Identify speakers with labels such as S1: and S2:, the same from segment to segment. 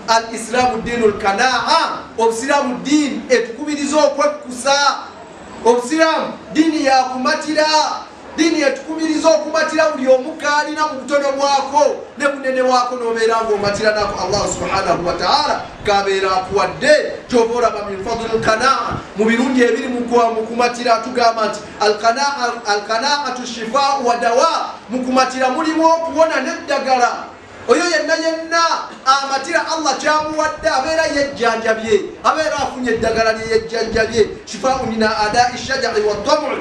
S1: al-islamu dinul kanaa obusilamu dini etukubiriza okwekusa obusilamu dini yakumatira dini etukubiriza okumatira buli omukaalina mu butono bwako ne bunene bwako nobeera ng'omatira nako Allah subhanahu wa ta'ala kabeera akuwadde kyova olaba min fadlil kanaa mu birungi ebiri mu kumatira tugamba nti alkanaatu shifaau wa dawa mu kumatira mulimu okuwona n'eddagala oyo yenna amatira Allah kyamuwadde abeera yejjanjabye abeera afunye eddagala lyeyejjanjabye shifaau min adai shajari waddamu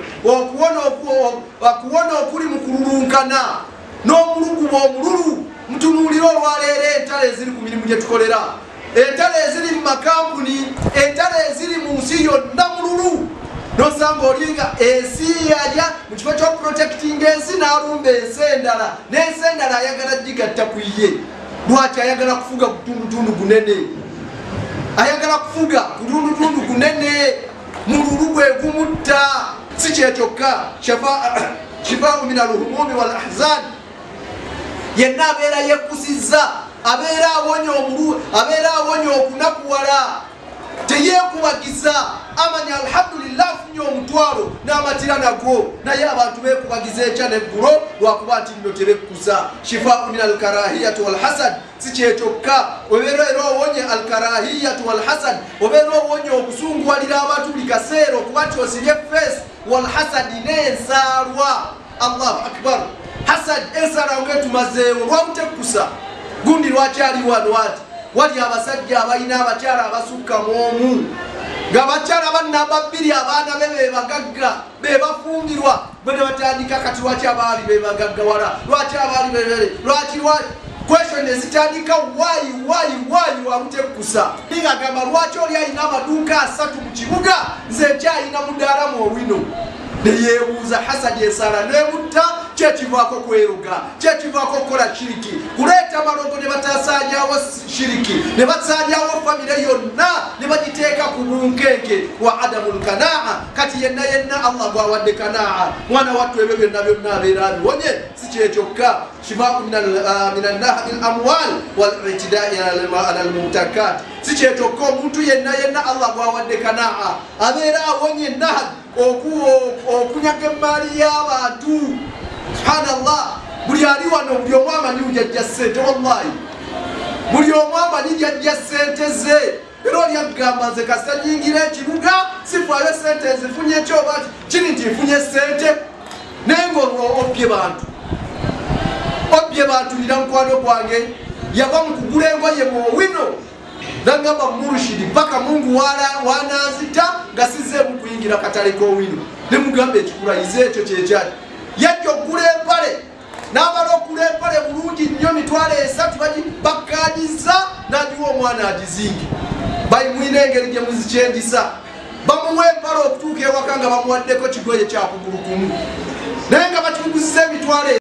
S1: okuwona okuli mu kululunkana n'omulugumu omululu mutunuulira olwaleero entalo eziri ku mirimu gye tukolera entalo eziri mu makampuni entalo eziri mu nsi yonna mululu nosanga olinga ensi yalya mu kifo ky'okuprotectinga ensi n'alumba ensi endala n'ensi endala ayagala gigatta ku ye lwaki ayagala kufuga kutundutundu gunene ayagala kufuga kutundutundu gunene mululu gwe gumutta si kyekyokka shifaau min alhumumi wal ahzan yenna abeera yekkusizza abeera awonye okunakuwala teyekubagiza amanya alhamdulillah afunye omutwalo n'amatira nago naye abantu bekubagiza ekya neggulo lwakuba nti nno tebekkusa shifaau min alkarahiyati walhasad si kyekyokka obeera era owonye alkarahiyati walhasad obeera owonye okusunguwalira abantu buli kaseera okuba nti osibye feesi walhasadi n'ensaalwa allahu akbar hasad ensaalwa ngetumazeewo lwamutekkusa gundi lwakyali wano ati wali abasajja abalina abakyala abasukka mu nga bakyala bannamba bbiri abaana be bebagagga bebafumbirwa bwe ne batandika kati lwaki abaali bebagagga wala lwaki abaali lwaki question ezitandika wayi wamutekkusa ningagamba lwaki oli alina amaduuka 3 mu kibuga nze nkyalina mudaala mu owino neyeebuuza hasadi esaala nemutta kyekivaako kweruga kyekivaako kukola shiriki kuleeta malongo ne batasaanyawo shiriki ne basaanyawo famire yonna ne bagiteeka ku bunkenke wa adamul kanaa kati yenna Allah gwawadde kanaa mwana wattu ebyo byonna abeera abibonye si kyekyokka shifaau min annahbi al-amwal wal-i'tidai ala al-mumtakat si kyekyokka omuntu yenna Allah gwawadde kanaa abeera awonye nahbi okunyaga emaali y'abantu subhanallah buli ali wano buli omu amanyi ujajja ssente wallahi buli omu amanyi jajja ssente ze era oli agamba nze kasita nyingira ekibuga sifaayo ssente nzifunye ekyoba kiri nti nfunye ssente naye ng'obbye bantu nira mukwano gwange yava mu kugula engoye mu owino nagamba murushidi paka Mungu wananzita nga sizemu kuyingira katale k'owino ne mugamba ekikulayize ekyo kyekyali yajja okugula empale n'amala okugula empale bulungi nnyo mitwalo 3 bakkanyiza n'agiwa omwana agizinge bayimwina engeri gye muzikyendisa bamuwa empale okutuuka ewaka nga bamuwaddeko kigoye kyakugulu kumu naye nga bakimuguzisa emitwalo